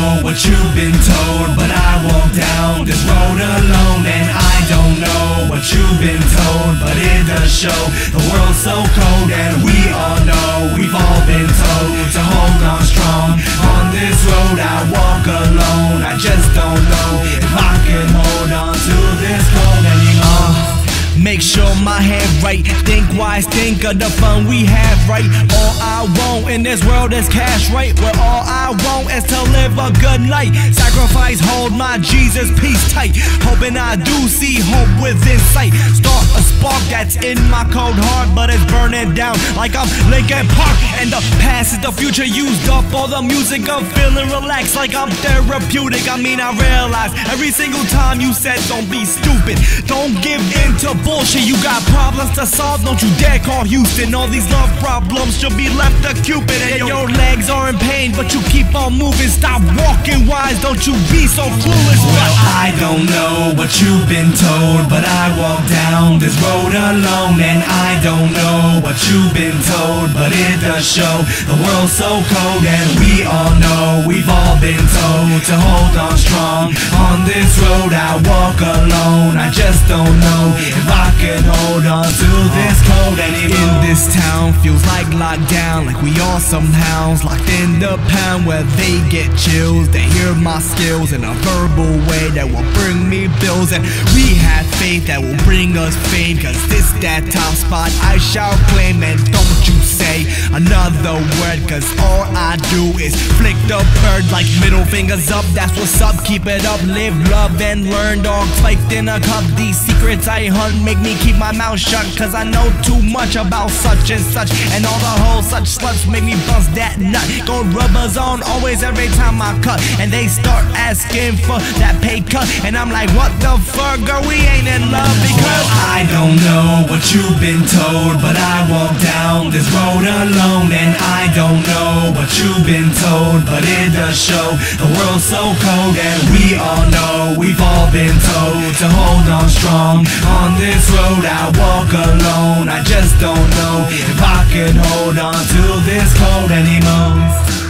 know what you've been told, but I walk down this road alone. And I don't know what you've been told, but it does show the world's so cold. And we all know, we've all been told to hold on strong. On this road I walk alone, I just don't know if I can hold on to this cold anymore. Make sure my head right, think wise, think of the fun we have, right? All I want in this world is cash, right? Well, all I want is to live a good life. Sacrifice, hold my Jesus peace tight, hoping I do see hope within sight. Start a spark that's in my cold heart, but it's burning down like I'm Linkin Park. And the past is the future, used up all the music. I'm feeling relaxed like I'm therapeutic. I mean, I realize every single time you said don't be stupid, don't give in to bullshit. You got problems to solve, don't you dare call Houston. All these love problems should be left to Cupid. And your legs are in pain, but you keep on moving. Stop walking wise, don't you be so foolish. Well, I don't know what you've been told, but I walk down this road alone. And I don't know what you've been told, but it does show the world's so cold. And we all know, we've all been told to hold on strong. On this road I walk alone, I just don't know if I can hold on to this cold anymore. In this town feels like lockdown, like we all somehow locked in the pound where they get chills. They hear my skills in a verbal way that will bring me bills. And we have faith that will bring us fame, cause this that top spot I shall claim. And don't you say another word, cause all I do is flick the bird like middle fingers up. That's what's up, keep it up, live, love, and learn. Dog spiked in a cup, these secrets I hunt make me keep my mouth shut, cause I know too much about such and such. And all the whole such sluts make me bust that nut. Gold rubbers on always every time I cut, and they start asking for that pay cut. And I'm like, what the fuck, girl, we ain't in love. Because well, I don't know what you've been told, but I walk down this road alone. And I don't know what you've been told, but it does show the world's so cold. And we all know, we've all been told to hold on strong. On this road I walk alone, I just don't know if I can hold on to this cold anymore.